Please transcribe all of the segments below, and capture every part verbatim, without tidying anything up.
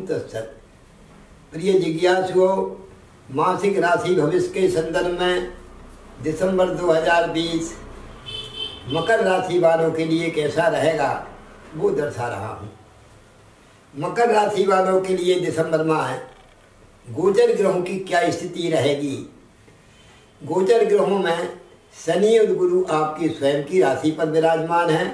तत्सत। प्रिय जिज्ञासुओं, मासिक राशि भविष्य के संदर्भ में दिसंबर दो हज़ार बीस मकर राशि वालों के लिए कैसा रहेगा वो दर्शा रहा हूँ। मकर राशि वालों के लिए दिसंबर माह गोचर ग्रहों की क्या स्थिति रहेगी। गोचर ग्रहों में शनि और गुरु आपकी स्वयं की राशि पर विराजमान हैं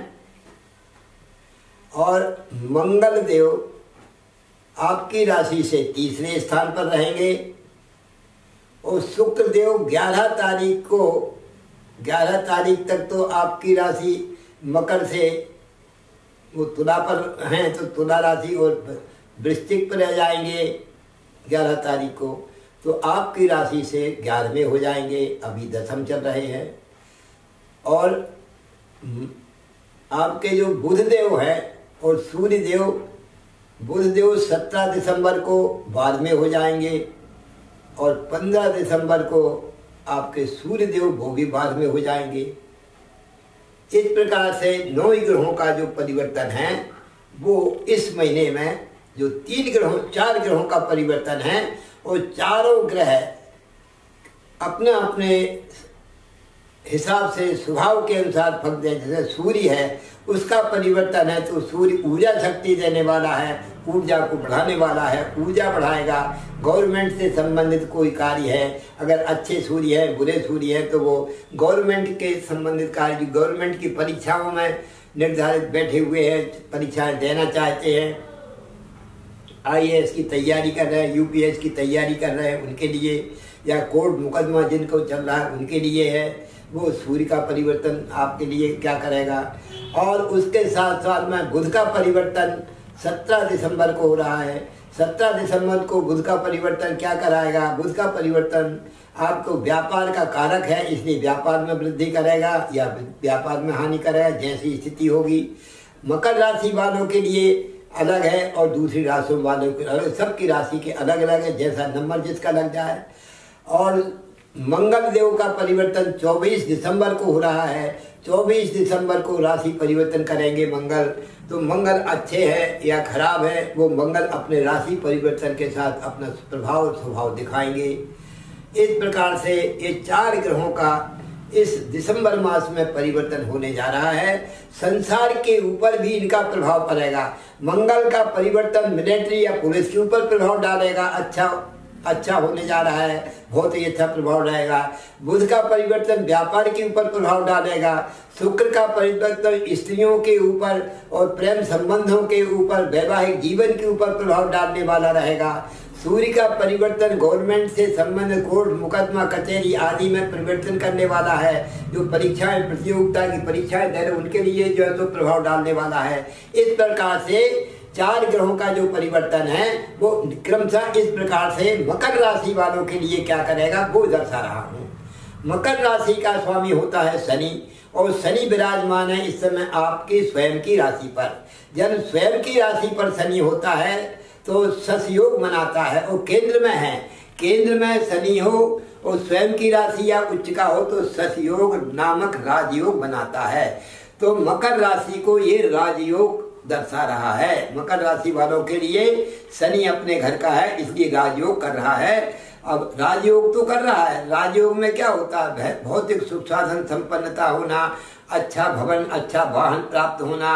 और मंगल देव आपकी राशि से तीसरे स्थान पर रहेंगे और शुक्र देव ग्यारह तारीख को ग्यारह तारीख तक तो आपकी राशि मकर से वो तुला पर हैं, तो तुला राशि और वृश्चिक पर रह जाएंगे ग्यारह तारीख को, तो आपकी राशि से ग्यारहवें हो जाएंगे। अभी दसम चल रहे हैं। और आपके जो बुध देव हैं और सूर्य देव, बुध देव सत्रह दिसंबर को बारहवें हो जाएंगे और पंद्रह दिसंबर को आपके सूर्य देव वो भी बारहवें हो जाएंगे। इस प्रकार से नौ ग्रहों का जो परिवर्तन है वो इस महीने में जो तीन ग्रहों चार ग्रहों का परिवर्तन है, और चारों ग्रह अपने अपने हिसाब से स्वभाव के अनुसार फल दे। जैसे सूर्य है उसका परिवर्तन है, तो सूर्य ऊर्जा शक्ति देने वाला है, ऊर्जा को बढ़ाने वाला है, ऊर्जा बढ़ाएगा। गवर्नमेंट से संबंधित कोई कार्य है, अगर अच्छे सूर्य है बुरे सूर्य है तो वो गवर्नमेंट के संबंधित कार्य, गवर्नमेंट की परीक्षाओं में निर्धारित बैठे हुए हैं, परीक्षाएं देना चाहते हैं, आई ए एस की तैयारी कर रहे हैं, यू पी एस की तैयारी कर रहे हैं उनके लिए, या कोर्ट मुकदमा जिनको चल रहा है उनके लिए है, वो सूर्य का परिवर्तन आपके लिए क्या करेगा। और उसके साथ साथ में बुध का परिवर्तन सत्रह दिसंबर को हो रहा है। सत्रह दिसंबर को बुध का परिवर्तन क्या कराएगा। बुध का परिवर्तन आपको व्यापार का कारक है, इसलिए व्यापार में वृद्धि करेगा या व्यापार में हानि करेगा, जैसी स्थिति होगी। मकर राशि वालों के लिए अलग है और दूसरी राशियों वालों के अलग, सबकी राशि के अलग अलग है, जैसा नंबर जिसका लग जाए। और मंगल देव का परिवर्तन चौबीस दिसंबर को हो रहा है। चौबीस दिसंबर को राशि परिवर्तन करेंगे मंगल। तो मंगल अच्छे हैं या खराब है, वो मंगल अपने राशि परिवर्तन के साथ अपना प्रभाव और स्वभाव दिखाएंगे। इस प्रकार से ये चार ग्रहों का इस दिसंबर मास में परिवर्तन होने जा रहा है। संसार के ऊपर भी इनका प्रभाव पड़ेगा। मंगल का परिवर्तन मिलिट्री या पुलिस के ऊपर प्रभाव डालेगा, अच्छा अच्छा होने जा रहा है, बहुत ही अच्छा प्रभाव रहेगा। बुध का परिवर्तन व्यापार के ऊपर प्रभाव डालेगा। शुक्र का परिवर्तन स्त्रियों के ऊपर और प्रेम संबंधों के ऊपर, वैवाहिक जीवन के ऊपर प्रभाव डालने वाला रहेगा। सूर्य का परिवर्तन गवर्नमेंट से संबंधित कोर्ट मुकदमा कचहरी आदि में परिवर्तन करने वाला है। जो परीक्षाएं प्रतियोगिता की परीक्षाएं दे रहे उनके लिए जो है तो प्रभाव डालने वाला है। इस प्रकार से चार ग्रहों का जो परिवर्तन है वो क्रमशः इस प्रकार से मकर राशि वालों के लिए क्या करेगा वो दर्शा रहा हूँ। मकर राशि का स्वामी होता है शनि, और शनि विराजमान है इस समय आपकी स्वयं की राशि पर। जब स्वयं की राशि पर शनि होता है तो ससयोग मनाता है, और केंद्र में है, केंद्र में शनि हो और स्वयं की राशि या उच्च का हो तो ससयोग नामक राजयोग बनाता है। तो मकर राशि को ये राजयोग दर्शा रहा है। मकर राशि वालों के लिए शनि अपने घर का है, इसलिए राजयोग कर रहा है। अब राजयोग तो कर रहा है, राजयोग में क्या होता है, भौतिक सुख साधन संपन्नता होना, अच्छा भवन अच्छा वाहन प्राप्त होना,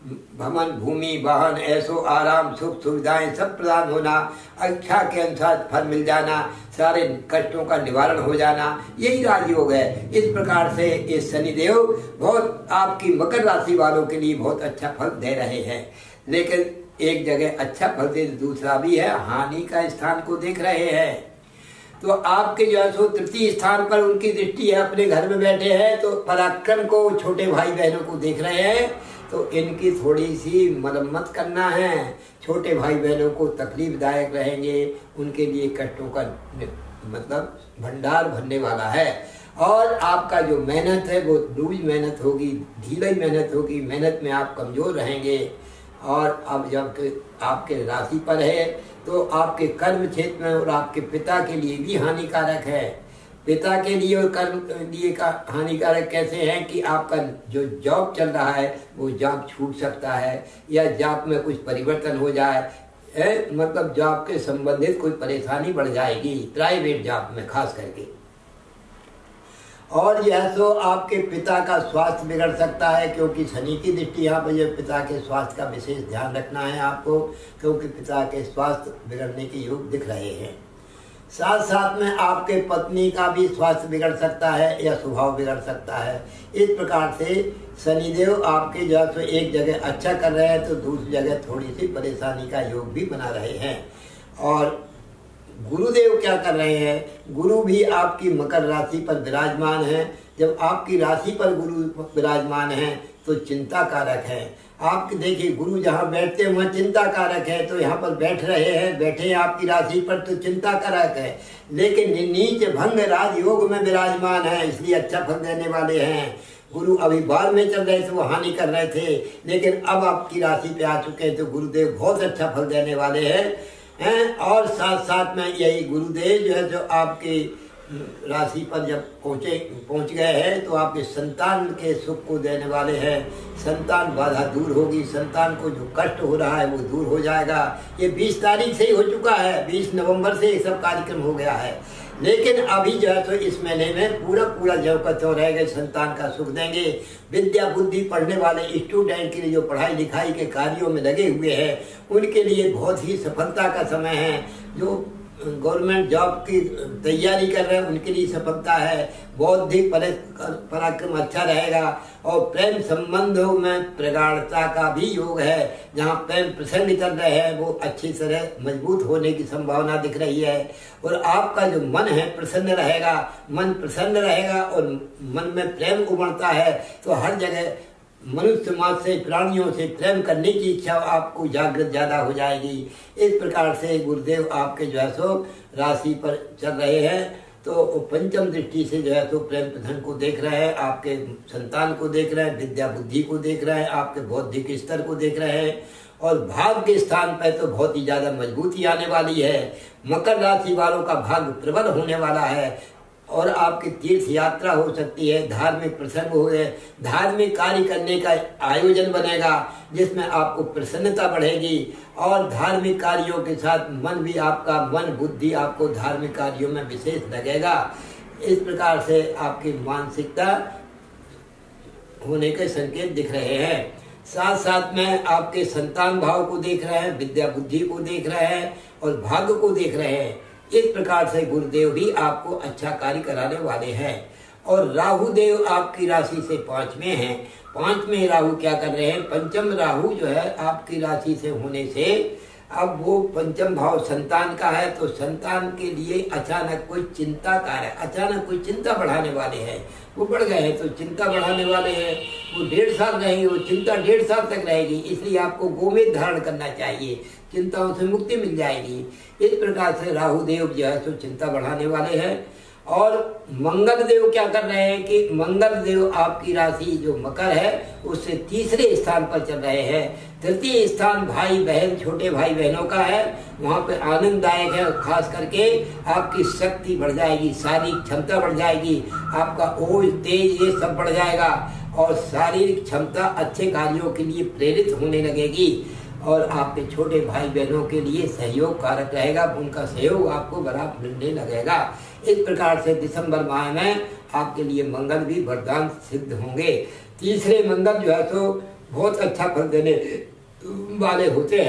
भवन भूमि वाहन ऐसो आराम सुख सुविधाएं सब प्रदान होना, इच्छा के अनुसार फल मिल जाना, सारे कष्टों का निवारण हो जाना, यही राजयोग है। इस प्रकार से ये शनिदेव बहुत आपकी मकर राशि वालों के लिए बहुत अच्छा फल दे रहे हैं। लेकिन एक जगह अच्छा फल दे, दूसरा भी है हानि का स्थान को देख रहे हैं। तो आपके जो है सो तृतीय स्थान पर उनकी दृष्टि है, अपने घर में बैठे हैं, तो पराक्रम को छोटे भाई बहनों को देख रहे हैं, तो इनकी थोड़ी सी मरम्मत करना है। छोटे भाई बहनों को तकलीफदायक रहेंगे, उनके लिए कष्टों का मतलब भंडार भरने वाला है। और आपका जो मेहनत है वो लूज मेहनत होगी, ढीलाई मेहनत होगी, मेहनत में आप कमजोर रहेंगे। और अब जब आपके राशि पर है तो आपके कर्म क्षेत्र में और आपके पिता के लिए भी हानिकारक है। पिता के लिए और कर्म लिए का हानिकारक कैसे है कि आपका जो जॉब चल रहा है वो जॉब छूट सकता है, या जॉब में कुछ परिवर्तन हो जाए, है, मतलब जॉब के संबंधित कोई परेशानी बढ़ जाएगी, प्राइवेट जॉब में खास करके। और यह तो आपके पिता का स्वास्थ्य बिगड़ सकता है, क्योंकि शनि की दृष्टि यहाँ पर, यह पिता के स्वास्थ्य का विशेष ध्यान रखना है आपको, क्योंकि पिता के स्वास्थ्य बिगड़ने के योग दिख रहे हैं। साथ साथ में आपके पत्नी का भी स्वास्थ्य बिगड़ सकता है या स्वभाव बिगड़ सकता है। इस प्रकार से शनिदेव आपके जो है तो एक जगह अच्छा कर रहे हैं तो दूसरी जगह थोड़ी सी परेशानी का योग भी बना रहे हैं। और गुरुदेव क्या कर रहे हैं, गुरु भी आपकी मकर राशि पर विराजमान है। जब आपकी राशि पर गुरु विराजमान है तो चिंता कारक है। आप देखिए गुरु जहाँ बैठते हैं वहाँ चिंता कारक है, तो यहाँ पर बैठ रहे हैं, बैठे हैं आपकी राशि पर तो चिंता कारक है। लेकिन नीच भंग राजयोग में विराजमान है, इसलिए अच्छा फल देने वाले हैं। गुरु अभी बाद में चल रहे थे वो हानि कर रहे थे, लेकिन अब आपकी राशि पे आ चुके हैं तो गुरुदेव बहुत अच्छा फल देने वाले हैं हैं। और साथ साथ में यही गुरुदेव जो है जो आपकी राशि पर जब पहुँचे पहुँच गए हैं तो आपके संतान के सुख को देने वाले हैं। संतान बाधा दूर होगी, संतान को जो कष्ट हो रहा है वो दूर हो जाएगा। ये बीस तारीख से ही हो चुका है, बीस नवंबर से ये सब कार्यक्रम हो गया है। लेकिन अभी जो है तो इस महीने में पूरा पूरा जो का त्यों रहेगा, संतान का सुख देंगे। विद्या बुद्धि पढ़ने वाले स्टूडेंट के लिए जो पढ़ाई लिखाई के कार्यों में लगे हुए हैं उनके लिए बहुत ही सफलता का समय है। जो गवर्नमेंट जॉब की तैयारी कर रहे हैं उनके लिए सफलता है। बौद्धिक पराक्रम अच्छा रहेगा और प्रेम संबंधों में प्रगाढ़ता का भी योग है। जहाँ प्रेम प्रसंग चल रहे हैं वो अच्छी तरह मजबूत होने की संभावना दिख रही है। और आपका जो मन है प्रसन्न रहेगा, मन प्रसन्न रहेगा और मन में प्रेम उमड़ता है तो हर जगह मनुष्य समाज से, प्राणियों से प्रेम करने की इच्छा आपको जागृत ज्यादा हो जाएगी। इस प्रकार से गुरुदेव आपके जो है सो राशि पर चल रहे हैं तो पंचम दृष्टि से जो है तो प्रेम प्रधन को देख रहे हैं, आपके संतान को देख रहे हैं, विद्या बुद्धि को देख रहे हैं, आपके बौद्धिक स्तर को देख रहे हैं। और भाग्य के स्थान पर तो बहुत ही ज्यादा मजबूती आने वाली है। मकर राशि वालों का भाग्य प्रबल होने वाला है और आपकी तीर्थ यात्रा हो सकती है, धार्मिक प्रसंग हो गए, धार्मिक कार्य करने का आयोजन बनेगा जिसमें आपको प्रसन्नता बढ़ेगी। और धार्मिक कार्यों के साथ मन भी आपका, मन बुद्धि आपको धार्मिक कार्यों में विशेष लगेगा। इस प्रकार से आपकी मानसिकता होने के संकेत दिख रहे हैं। साथ साथ में आपके संतान भाव को देख रहे हैं, विद्या बुद्धि को देख रहे हैं और भाग्य को देख रहे हैं। इस प्रकार से गुरुदेव भी आपको अच्छा कार्य कराने वाले हैं। और राहु देव आपकी राशि से पांच में हैं। पांच में राहु क्या कर रहे हैं, पंचम राहु जो है आपकी राशि से होने से अब वो पंचम भाव संतान का है तो संतान के लिए अचानक कोई चिंता का है, अचानक कोई चिंता बढ़ाने वाले हैं। वो बढ़ गए हैं तो चिंता बढ़ाने वाले हैं। वो डेढ़ साल रहेगी, वो चिंता डेढ़ साल तक रहेगी, इसलिए आपको गोमेद धारण करना चाहिए, चिंताओं से मुक्ति मिल जाएगी। इस प्रकार से राहु देव जो है तो चिंता बढ़ाने वाले हैं। और मंगल देव क्या कर रहे हैं कि मंगल देव आपकी राशि जो मकर है उससे तीसरे स्थान पर चल रहे हैं। तृतीय स्थान भाई बहन, छोटे भाई बहनों का है, वहाँ पे आनंददायक है। खास करके आपकी शक्ति बढ़ जाएगी, शारीरिक क्षमता बढ़ जाएगी, आपका ओज तेज ये सब बढ़ जाएगा और शारीरिक क्षमता अच्छे कार्यों के लिए प्रेरित होने लगेगी। और आपके छोटे भाई बहनों के लिए सहयोग कारक रहेगा, उनका सहयोग आपको बड़ा मिलने लगेगा। इस प्रकार से दिसंबर माह में आपके लिए मंगल भी वरदान सिद्ध होंगे। तीसरे मंगल जो है तो बहुत अच्छा फल देने वाले होते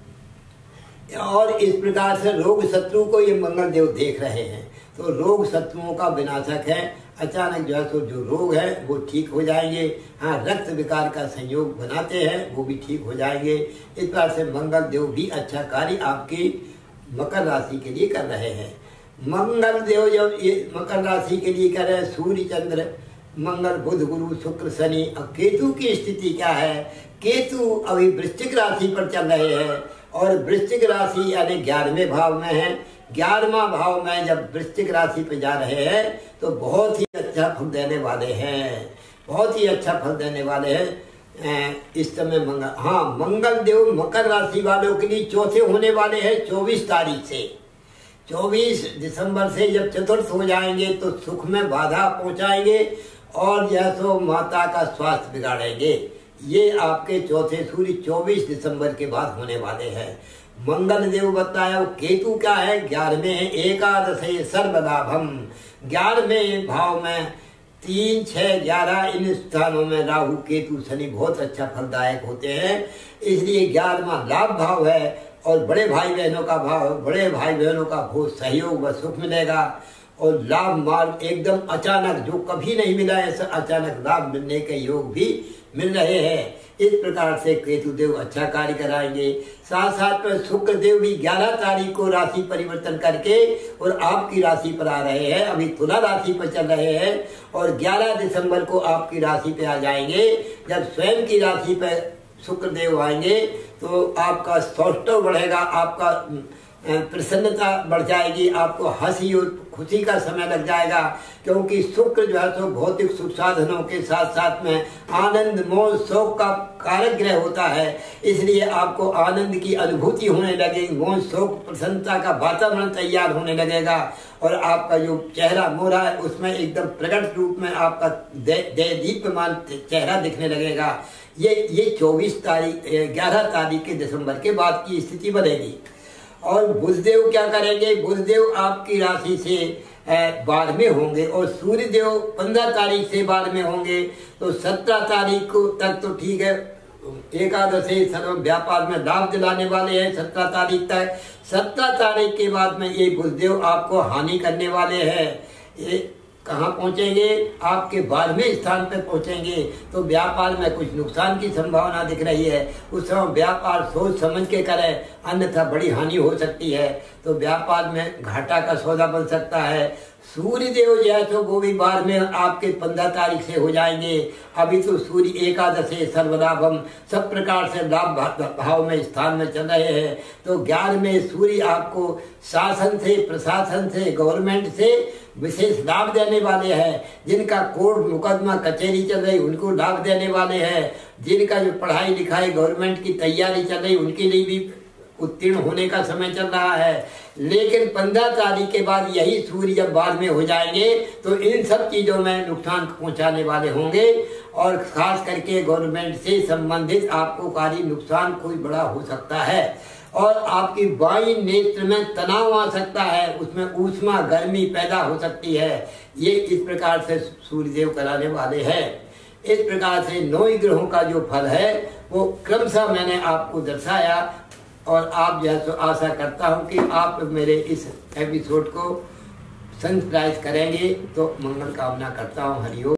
हैं। और इस प्रकार से रोग शत्रु को ये मंगल देव देख रहे हैं तो रोग शत्रुओं का विनाशक है। अचानक जो है तो जो रोग है वो ठीक हो जाएंगे। हाँ, रक्त विकार का संयोग बनाते हैं वो भी ठीक हो जाएंगे। इस प्रकार से मंगल देव भी अच्छा कार्य आपकी मकर राशि के लिए कर रहे हैं। मंगल देव जब ये मकर राशि के लिए कर रहे हैं, सूर्य चंद्र मंगल बुध गुरु शुक्र शनि। अब केतु की स्थिति क्या है, केतु अभी वृश्चिक राशि पर चल रहे हैं और वृश्चिक राशि यानी ग्यारहवें भाव में है। ग्यारहवां भाव में जब वृश्चिक राशि पे जा रहे हैं तो बहुत ही अच्छा फल देने वाले हैं, बहुत ही अच्छा फल देने वाले हैं इस समय मंगल। हाँ, मंगल देव मकर राशि वालों के लिए चौथे होने वाले हैं चौबीस तारीख से। चौबीस दिसंबर से जब चतुर्थ हो जाएंगे तो सुख में बाधा पहुंचाएंगे और यह तो माता का स्वास्थ्य बिगाड़ेंगे। ये आपके चौथे सूर्य चौबीस दिसंबर के बाद होने वाले हैं। मंगल देव बताया। केतु क्या है, ग्यारहवें है, एकादश सर्वलाभम। ग्यारहवें भाव में तीन छह ग्यारह इन स्थानों में राहु केतु शनि बहुत अच्छा फलदायक होते हैं, इसलिए ग्यारहवां लाभ भाव है। और बड़े भाई बहनों का भाव, बड़े भाई बहनों का बहुत सहयोग व सुख मिलेगा और लाभ मार्ग एकदम अचानक, जो कभी नहीं मिला ऐसा अचानक लाभ मिलने के योग भी मिल रहे हैं। इस प्रकार से केतु देव अच्छा कार्य कराएंगे। साथ साथ में शुक्र देव भी ग्यारह तारीख को राशि परिवर्तन करके और आपकी राशि पर आ रहे हैं, अभी तुला राशि पर चल रहे हैं और ग्यारह दिसंबर को आपकी राशि पे आ जाएंगे। जब स्वयं की राशि पर शुक्र देव आएंगे तो आपका सौष्ठव बढ़ेगा, आपका प्रसन्नता बढ़ जाएगी, आपको हंसी और खुशी का समय लग जाएगा, क्योंकि शुक्र जो है तो भौतिक सुख साधनों के साथ साथ में आनंद मोह शोक का कारक ग्रह होता है, इसलिए आपको आनंद की अनुभूति होने लगेगी, मोह शोक प्रसन्नता का वातावरण तैयार होने लगेगा और आपका जो चेहरा मोहरा है उसमें एकदम प्रकट रूप में आपका दे, दे दीप्यमान चेहरा दिखने लगेगा। ये ये चौबीस तारीख ग्यारह तारीख के दिसंबर के बाद की स्थिति बनेगी। और बुधदेव क्या करेंगे, बुधदेव आपकी राशि से बाढ़ में होंगे और सूर्य देव पंद्रह तारीख से बाढ़ में होंगे, तो सत्रह तारीख को तक तो ठीक है, एकादशी सर्व व्यापार में लाभ दिलाने वाले हैं सत्रह तारीख तक। सत्रह तारीख के बाद में ये बुधदेव आपको हानि करने वाले हैं। ये कहाँ पहुंचेंगे, आपके बारहवें स्थान पर पहुंचेंगे, तो व्यापार में कुछ नुकसान की संभावना दिख रही है। उस समय व्यापार सोच समझ के करें, अन्यथा बड़ी हानि हो सकती है, तो व्यापार में घाटा का सौदा बन सकता है। सूर्य देव जो है तो वो भी बार में आपके पंद्रह तारीख से हो जाएंगे। अभी तो सूर्य एकादश सर्वलाभम सब प्रकार से लाभ भाव में स्थान में चल रहे हैं, तो ग्यारह में सूर्य आपको शासन से, प्रशासन से, गवर्नमेंट से विशेष लाभ देने वाले हैं। जिनका कोर्ट मुकदमा कचहरी चल रही उनको लाभ देने वाले हैं, जिनका जो पढ़ाई लिखाई गवर्नमेंट की तैयारी चल रही उनके लिए भी उत्तीर्ण होने का समय चल रहा है। लेकिन पंद्रह तारीख के बाद यही सूर्य जब बाद में हो जाएंगे तो इन सब चीजों में नुकसान पहुंचाने वाले होंगे और खास करके गवर्नमेंट से संबंधित आपको कारी नुकसान कोई बड़ा हो सकता है और आपकी बाईं नेत्र में तनाव आ सकता है, उसमें ऊष्मा गर्मी पैदा हो सकती है। ये इस प्रकार से सूर्यदेव कराने वाले हैं। इस प्रकार से नौ ग्रहों का जो फल है वो क्रमशः मैंने आपको दर्शाया और आप जो है तो आशा करता हूं कि आप मेरे इस एपिसोड को सब्सक्राइब करेंगे, तो मंगल कामना करता हूं। हरिओम।